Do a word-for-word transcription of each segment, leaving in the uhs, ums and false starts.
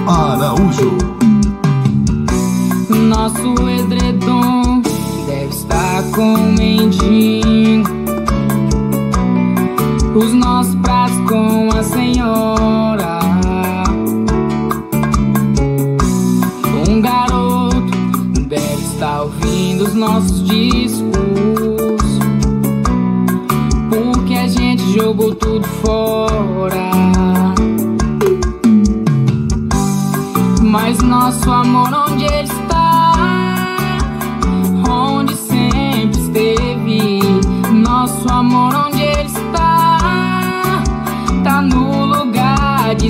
Araújo. Nosso edredom deve estar com o mendigo, os nossos pratos com a senhora. Um garoto deve estar ouvindo os nossos discos, porque a gente jogou tudo fora. Mas nosso amor, onde ele está? Onde sempre esteve. Nosso amor, onde ele está? Tá no lugar de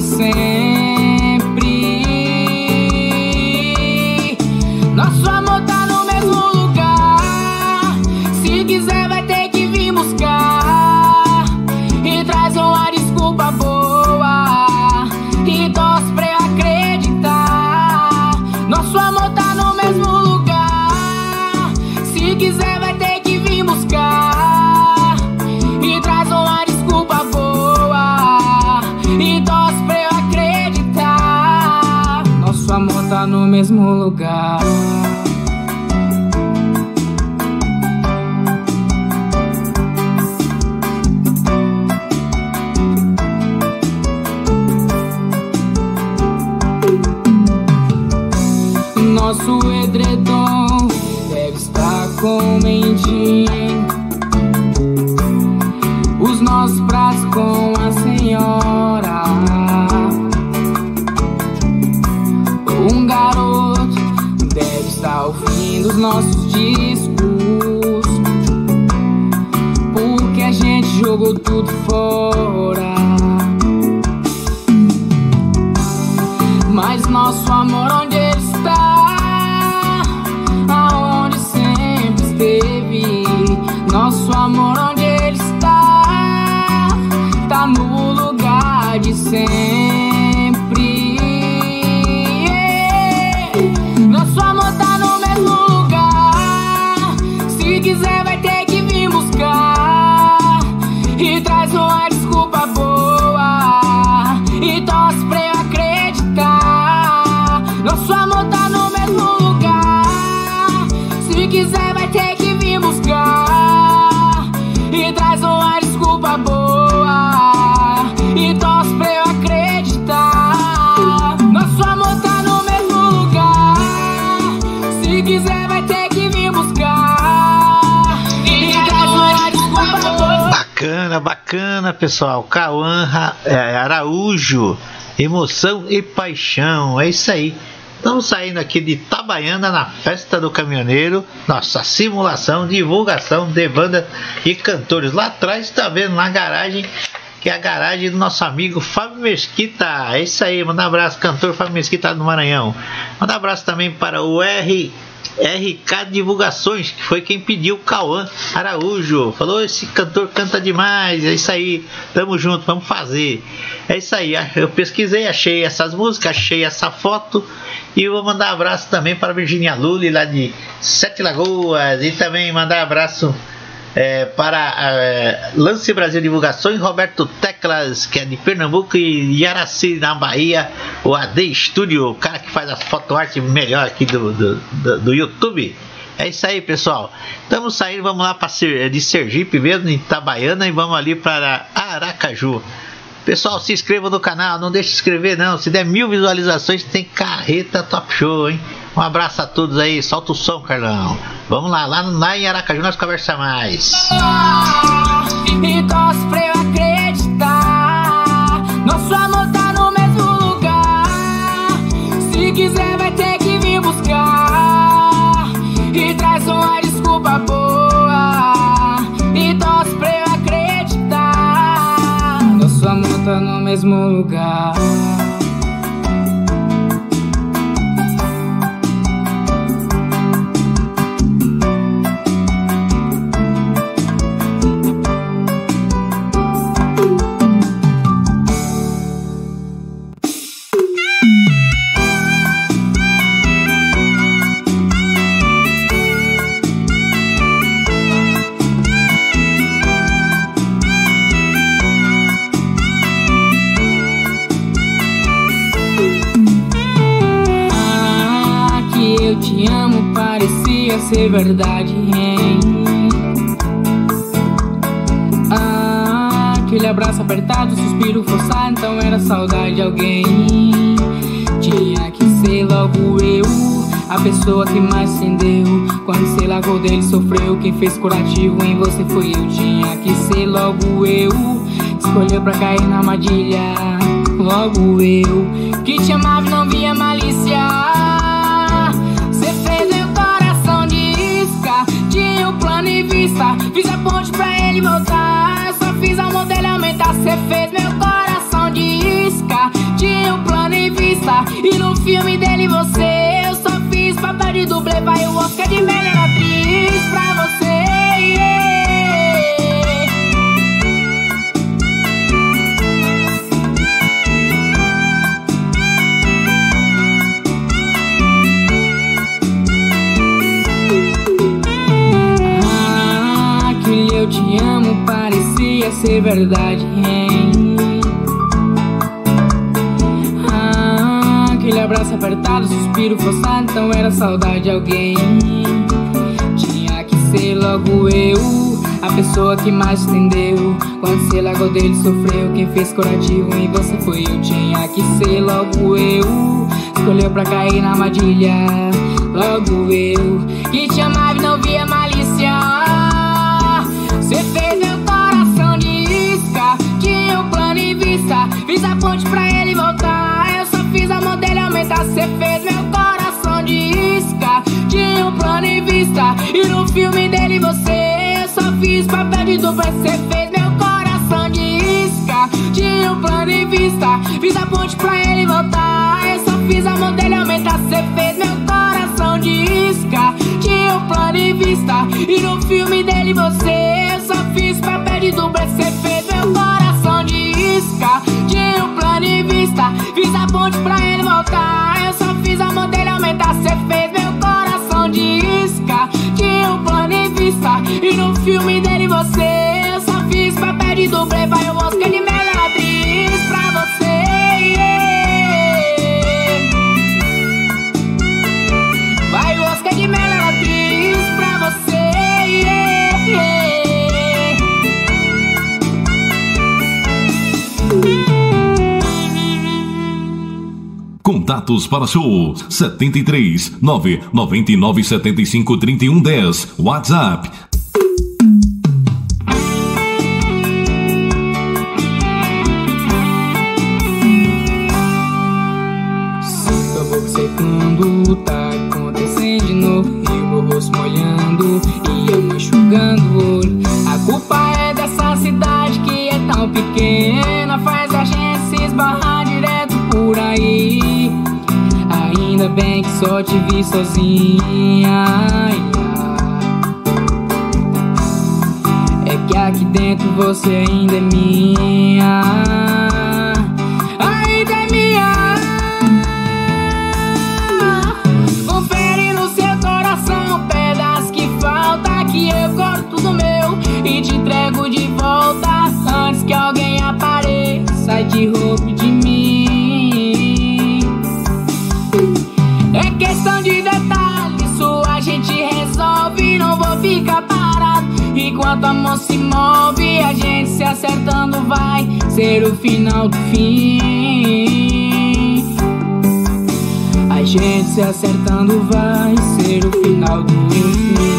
sempre. Nosso amor tá no mesmo lugar. Se quiser vai ter que vir buscar, e traz uma desculpa boa, e torce pra eu acreditar. Nosso amor tá no mesmo lugar. Se quiser vai ter que vir buscar, e traz uma desculpa boa, e torce pra eu acreditar. Nosso amor tá no mesmo lugar. Nosso edredom deve estar com o mendigo, os nossos pratos com a senhora. Um garoto deve estar ouvindo os nossos discos, porque a gente jogou tudo fora. Mas nosso amor, onde ele está? Aonde sempre esteve. Nosso amor, onde ele está? Tá no lugar de sempre. Nosso amor tá no mesmo lugar. Se quiser vai ter que vir buscar, e traz uma desculpa boa, e torce pra eu acreditar. Nosso amor tá no mesmo lugar. Se quiser vai ter que vir buscar, e traz uma desculpa boa, e torce pra eu acreditar. Nosso amor tá no mesmo lugar. Se quiser vai ter que vir buscar, e traz uma desculpa boa. Bacana, bacana, pessoal. Cauã Araújo, emoção e paixão. É isso aí. Estamos saindo aqui de Itabaiana na Festa do Caminhoneiro. Nossa simulação, divulgação de banda e cantores. Lá atrás está vendo na garagem, que é a garagem do nosso amigo Fábio Mesquita. É isso aí, manda um abraço, cantor Fábio Mesquita do Maranhão. Manda um abraço também para o R R K Divulgações, que foi quem pediu, Cauã Araújo. Falou, esse cantor canta demais. É isso aí, tamo junto, vamos fazer. É isso aí, eu pesquisei, achei essas músicas, achei essa foto. E vou mandar um abraço também para Virginia Lully, lá de Sete Lagoas. E também mandar um abraço é, para é, Lance Brasil Divulgações, Roberto Teclas, que é de Pernambuco, e Yaraci, na Bahia, o A D Studio, o cara que faz as fotoarte melhor aqui do, do, do, do YouTube. É isso aí, pessoal. Estamos saindo, vamos lá pra, de Sergipe mesmo, em Itabaiana, e vamos ali para Aracaju. Pessoal, se inscreva no canal, não deixe de se inscrever não. Se der mil visualizações, tem carreta top show, hein? Um abraço a todos aí, solta o som, Carlão. Vamos lá, lá, lá em Aracaju nós conversamos mais. E torce pra eu acreditar. Nosso amor tá no mesmo lugar. Se quiser vai ter que vir buscar, e traz uma desculpa boa, e torce pra eu acreditar. Nosso amor tá no mesmo lugar. te amo parecia ser verdade, hein? Ah, aquele abraço apertado, suspiro forçado, então era saudade de alguém. Tinha que ser logo eu, a pessoa que mais acendeu. Quando você largou dele sofreu, quem fez curativo em você foi eu. Tinha que ser logo eu, escolheu pra cair na armadilha. Logo eu, que te amava e não via malícia. Cê fez meu coração de isca, tinha um plano em vista. Fiz a ponte pra ele voltar, eu só fiz amor dele aumentar. Cê fez meu coração de isca, tinha um plano em vista. E no filme dele você, eu só fiz papel de dublê. Vai o Oscar de melhor atriz pra você, yeah. Ah, aquele eu te amo parecia ser verdade, hein? Aquele abraço apertado, suspiro forçado, então era saudade de alguém. Tinha que ser logo eu, a pessoa que mais estendeu. Quando você largou dele sofreu, quem fez curativo em você foi eu. Tinha que ser logo eu, escolheu pra cair na armadilha. Logo eu, que te amava e não via malícia. Cê fez meu coração de isca, tinha um plano em vista. Fiz a ponte pra ele voltar, eu só fiz amor dele aumentar. Cê fez meu coração de isca, tinha um plano em vista. E no filme dele você, eu só fiz papel de dupla. Cê fez meu coração de isca, tinha um plano em vista. Fiz a ponte pra ele voltar, eu só fiz amor dele aumentar. Cê fez meu coração de isca, tinha um plano em vista. E no filme dele você, eu só fiz papel de dupla. Cê fez meu coração de isca, tinha um plano em vista. Fiz a ponte pra ele voltar, eu só fiz amor dele aumentar. Cê fez meu coração de isca, tinha um plano em vista. E no filme dele você, eu só fiz papel de dublê. Vai o Oscar de melhor atriz pra você, yeah. Vai o Oscar de melhor atriz pra você, yeah, yeah. Contatos para show setenta e três, nove nove nove sete cinco, três um um zero. WhatsApp sinto a boca secando, tá acontecendo de novo. E o meu rosto molhando e eu enxugando o olho. A culpa é dessa cidade que é tão pequena, faz a gente se esbarrar direto por aí. Ainda bem que só te vi sozinha. É que aqui dentro você ainda é minha. Ainda é minha. Confere no seu coração o pedaço que falta, que eu corto do meu e te entrego de volta. Antes que alguém apareça e te roube de mim. É questão de detalhe, isso a gente resolve. Não vou ficar parado enquanto a mão se move. A gente se acertando vai ser o final do fim. A gente se acertando vai ser o final do fim.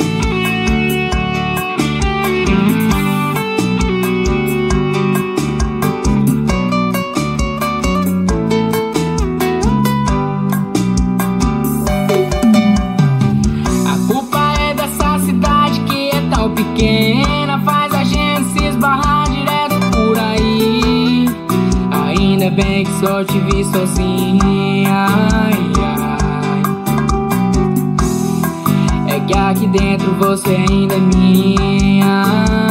Pequena, faz a gente se esbarrar direto por aí. Ainda bem que só te vi sozinha. Ai, ai. É que aqui dentro você ainda é minha.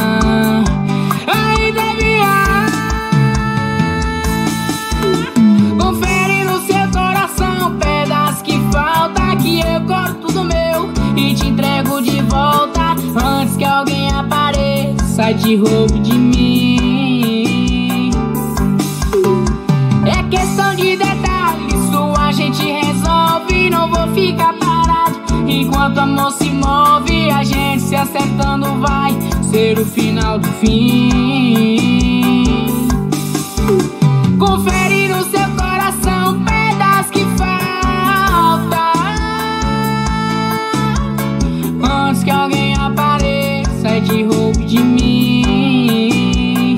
Ainda é minha. Confere no seu coração o pedaço que falta, que eu corto do meu e te entrego de volta. Antes que alguém apareça e te roube de mim. É questão de detalhe, isso a gente resolve. Não vou ficar parado Enquanto o amor se move, a gente se acertando vai ser o final do fim. Confere no seu coração pedaços que faltam, antes que alguém apareça e te roube de mim.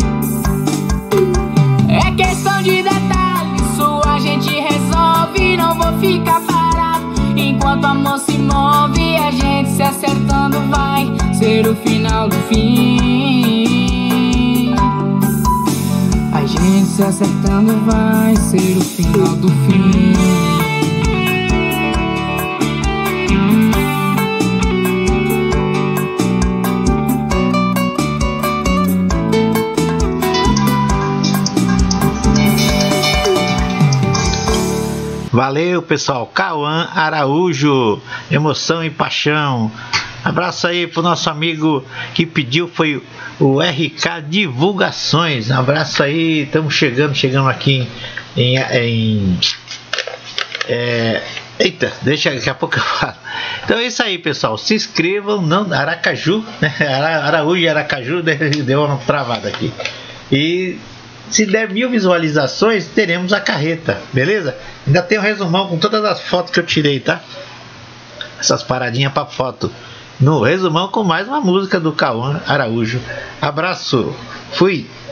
É questão de detalhes, isso a gente resolve. Não vou ficar parado enquanto o amor se move. A gente se acertando vai ser o final do fim. A gente se acertando vai ser o final do fim. Valeu, pessoal. Cauã Araújo, Emoção e Paixão. Abraço aí pro nosso amigo que pediu, foi o R K Divulgações. Abraço aí, estamos chegando, chegando aqui em... em é, eita, deixa, daqui a pouco eu falo. Então é isso aí, pessoal. Se inscrevam, não, Aracaju, né? Araújo e Aracaju, deu uma travada aqui. E se der mil visualizações, teremos a carreta, beleza? Ainda tem um resumão com todas as fotos que eu tirei, tá? Essas paradinhas para foto. No resumão com mais uma música do Cauã Araújo. Abraço, fui!